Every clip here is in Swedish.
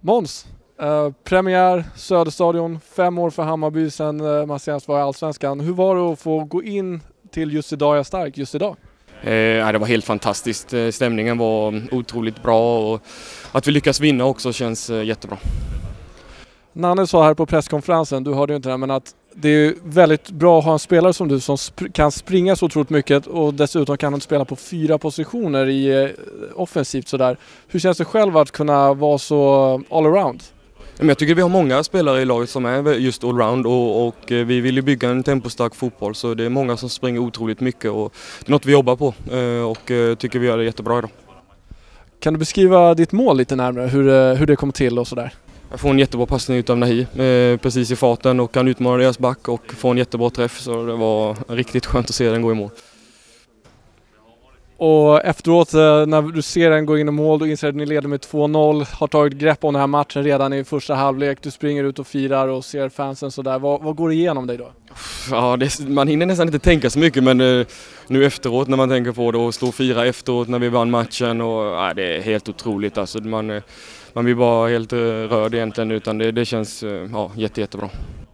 Måns, premiär Söderstadion, 5 år för Hammarby sedan man senast var i Allsvenskan. Hur var det att få gå in till just idag jag stark just idag? Det var helt fantastiskt. Stämningen var otroligt bra och att vi lyckas vinna också känns jättebra. Nanne sa här på presskonferensen, du hörde ju inte det, men att det är väldigt bra att ha en spelare som du som kan springa så otroligt mycket och dessutom kan han spela på 4 positioner i offensivt sådär. Hur känns det själv att kunna vara så all-around? Jag tycker vi har många spelare i laget som är just allround och vi vill ju bygga en tempostark fotboll, så det är många som springer otroligt mycket och det är något vi jobbar på och tycker vi gör det jättebra idag. Kan du beskriva ditt mål lite närmare, hur det kom till och sådär? Jag får en jättebra passning utav Nahi precis i farten och kan utmana deras back och få en jättebra träff, så det var riktigt skönt att se den gå i mål. Och efteråt när du ser den gå in i mål, du inser att ni leder med 2-0, har tagit grepp om den här matchen redan i första halvlek, du springer ut och firar och ser fansen sådär. Vad går igenom dig då? Ja, man hinner nästan inte tänka så mycket, men nu efteråt när man tänker på det och slå 4 efteråt när vi vann matchen, och det är helt otroligt. Alltså, man blir bara helt rörd egentligen, utan det känns jättebra.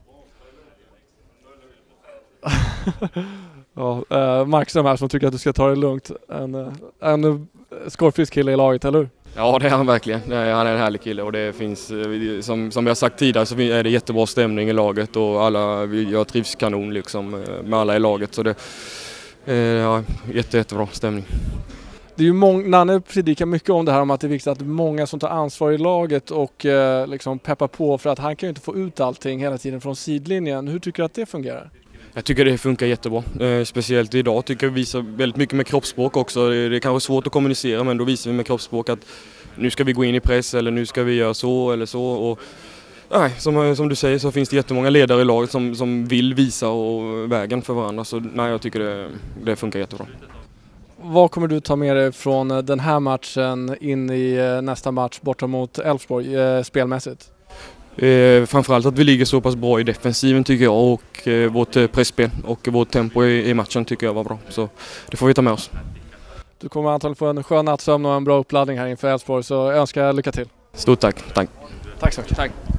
Ja, Markström här som tycker att du ska ta det lugnt. En skorfisk kille i laget, eller hur? Ja, det är han verkligen. Han är en härlig kille och det finns, som vi har sagt tidigare, så är det jättebra stämning i laget och jag trivs kanon liksom med alla i laget, så det är jättebra stämning. Det är ju Nanne predikar mycket om det här, om att det är viktigt att det är många som tar ansvar i laget och liksom peppar på, för att han kan ju inte få ut allting hela tiden från sidlinjen. Hur tycker du att det fungerar? Jag tycker det funkar jättebra. Speciellt idag tycker jag vi visar väldigt mycket med kroppsspråk också. Det är kanske svårt att kommunicera, men då visar vi med kroppsspråk att nu ska vi gå in i press eller nu ska vi göra så eller så. Och, som du säger så finns det jättemånga ledare i laget som vill visa vägen för varandra. Så jag tycker det funkar jättebra. Vad kommer du ta med dig från den här matchen in i nästa match borta mot Elfsborg spelmässigt? Framförallt att vi ligger så pass bra i defensiven tycker jag, och vårt pressspel och vårt tempo i matchen tycker jag var bra. Så det får vi ta med oss. Du kommer antagligen få en skön nattsömn och en bra uppladdning här inför Elfsborg, så jag önskar lycka till. Stort tack. Tack så mycket. Tack.